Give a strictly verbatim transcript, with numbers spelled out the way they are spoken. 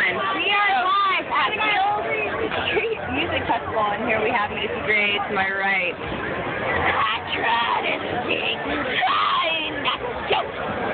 time. We are live at Beale Street Music Festival, and here we have Macy Gray to my right. I try to sing, trying not to joke.